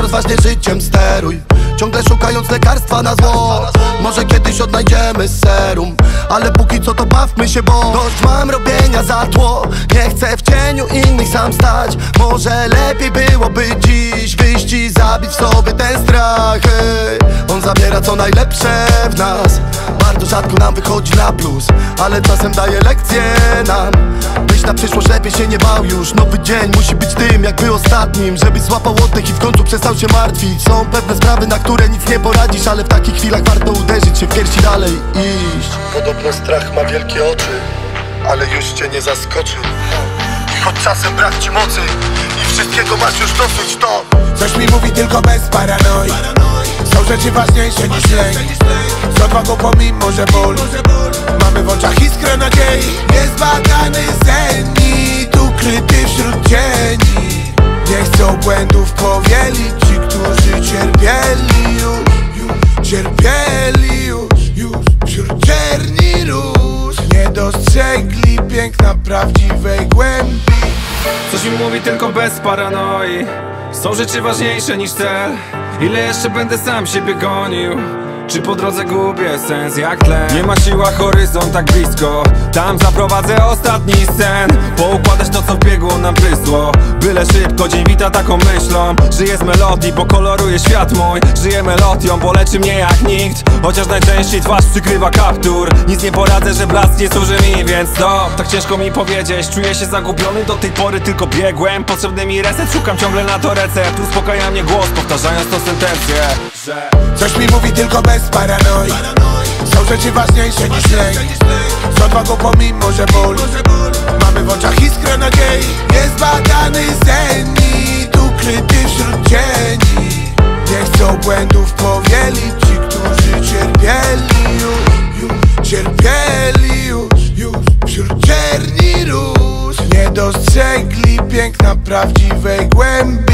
rozważnie życiem steruj, ciągle szukając lekarstwa na zło. Może kiedyś odnajdziemy serum, ale póki co to bawmy się, bo dość mam robienia za tło. Nie chcę w cieniu innych sam stać. Może lepiej byłoby dziś wyjść i zabić w sobie ten strach. On zabiera co najlepsze w nas, bardzo rzadko nam wychodzi na plus, ale czasem daje lekcje nam. Byś na przyszłość lepiej się nie bał już. Nowy dzień musi być tym jakby ostatnim, żebyś złapał oddech i w końcu przestał się martwić. Są pewne sprawy, na które nic nie poradzisz, ale w takich chwilach warto uderzyć się w piersi, dalej iść. Podobno strach ma wielkie oczy, ale już cię nie zaskoczy. I choć czasem brak ci mocy i wszystkiego masz już dosyć, to coś mi mówi tylko bez paranoi. Są rzeczy ważniejsze niż lęk. Z odwagą pomimo, że ból. Mamy w oczach iskrę nadziei. Niezbadany zenit, ukryty wśród cieni. Nie chcą błędów powielić ci, którzy cierpieli już. Cierpieli już wśród czerni róż. Nie dostrzegli piękna prawdziwej głębi. Coś mi mówi tylko bez paranoi. Są rzeczy ważniejsze niż cel. Ile jeszcze będę sam siebie gonił? Czy po drodze gubię sens jak tlen? Nie ma siła, horyzont tak blisko. Tam zaprowadzę ostatni sen. Poukładać to, co w biegu nam prysło. Byle szybko, dzień wita taką myślą. Żyję z melodii, bo koloruje świat mój. Żyję melodią, bo leczy mnie jak nikt. Chociaż najczęściej twarz przykrywa kaptur. Nic nie poradzę, że blask nie służy mi, więc to tak ciężko mi powiedzieć. Czuję się zagubiony, do tej pory tylko biegłem. Potrzebny mi reset, szukam ciągle na to recept. Uspokaja mnie głos, powtarzając tą sentencję, że coś mi mówi tylko bez paranoi. Są rzeczy ważniejsze niż lęk. Z odwagą pomimo, że ból. Mamy w oczach iskrę nadziei. Niezbadany zenit, ukryty wśród cieni. Nie chcą błędów powielić ci, którzy cierpieli już. Cierpieli już wśród czerni róż. Nie dostrzegli piękna prawdziwej głębi.